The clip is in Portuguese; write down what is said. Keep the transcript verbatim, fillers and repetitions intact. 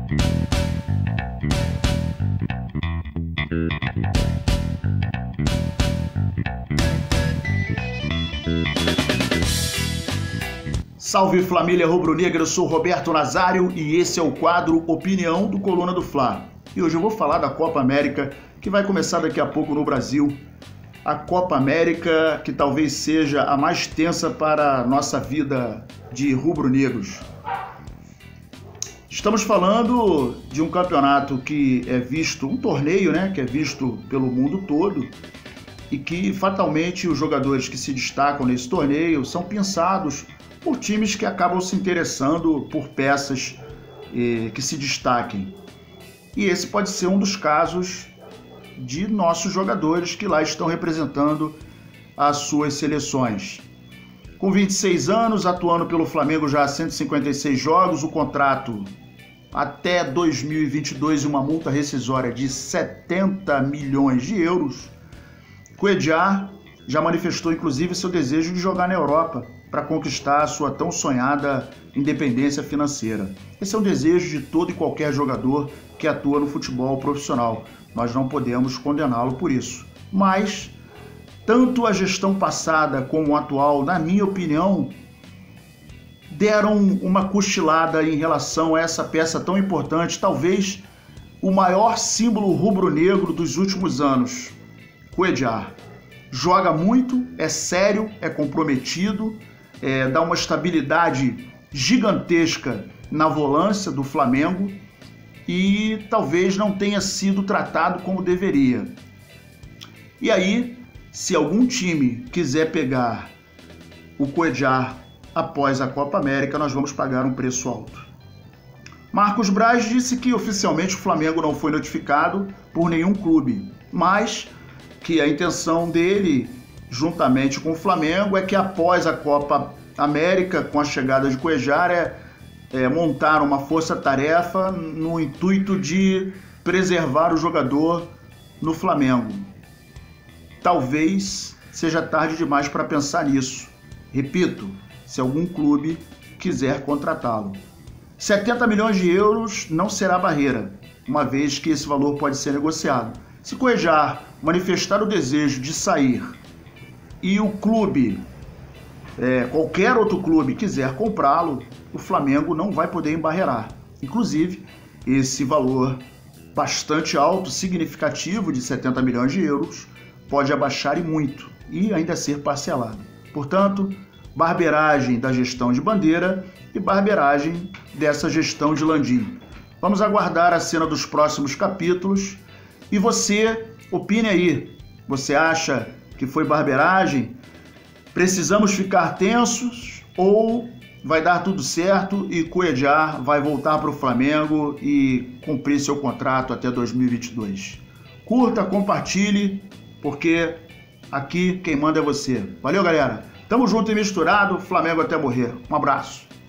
Salve família rubro-negra, eu sou Roberto Nazário e esse é o quadro Opinião do Coluna do Fla. E hoje eu vou falar da Copa América, que vai começar daqui a pouco no Brasil. A Copa América, que talvez seja a mais tensa para a nossa vida de rubro-negros. Estamos falando de um campeonato que é visto, um torneio, né, que é visto pelo mundo todo e que fatalmente os jogadores que se destacam nesse torneio são pensados por times que acabam se interessando por peças eh, que se destaquem. E esse pode ser um dos casos de nossos jogadores que lá estão representando as suas seleções. Com vinte e seis anos, atuando pelo Flamengo já há cento e cinquenta e seis jogos, o contrato até dois mil e vinte e dois e uma multa rescisória de setenta milhões de euros, Cuéllar já manifestou inclusive seu desejo de jogar na Europa para conquistar a sua tão sonhada independência financeira. Esse é um desejo de todo e qualquer jogador que atua no futebol profissional. Nós não podemos condená-lo por isso. Mas, tanto a gestão passada como a atual, na minha opinião, deram uma cochilada em relação a essa peça tão importante, talvez o maior símbolo rubro-negro dos últimos anos, Cuéllar. Joga muito, é sério, é comprometido, é, dá uma estabilidade gigantesca na volância do Flamengo e talvez não tenha sido tratado como deveria. E aí, se algum time quiser pegar o Cuéllar após a Copa América, nós vamos pagar um preço alto. Marcos Braz disse que oficialmente o Flamengo não foi notificado por nenhum clube, mas que a intenção dele, juntamente com o Flamengo, é que após a Copa América, com a chegada de Cuéllar, é, é montar uma força-tarefa no intuito de preservar o jogador no Flamengo. Talvez seja tarde demais para pensar nisso. Repito, se algum clube quiser contratá-lo. setenta milhões de euros não será barreira, uma vez que esse valor pode ser negociado. Se Cuéllar manifestar o desejo de sair e o clube, é, qualquer outro clube, quiser comprá-lo, o Flamengo não vai poder embarrear. Inclusive, esse valor bastante alto, significativo, de setenta milhões de euros, pode abaixar e muito e ainda ser parcelado. Portanto, barbeiragem da gestão de Bandeira e barbeiragem dessa gestão de Landim. Vamos aguardar a cena dos próximos capítulos. E você, opine aí, você acha que foi barbeiragem? Precisamos ficar tensos ou vai dar tudo certo e Cuéllar vai voltar para o Flamengo e cumprir seu contrato até dois mil e vinte e dois? Curta, compartilhe, porque aqui quem manda é você. Valeu, galera. Tamo junto e misturado, Flamengo até morrer. Um abraço.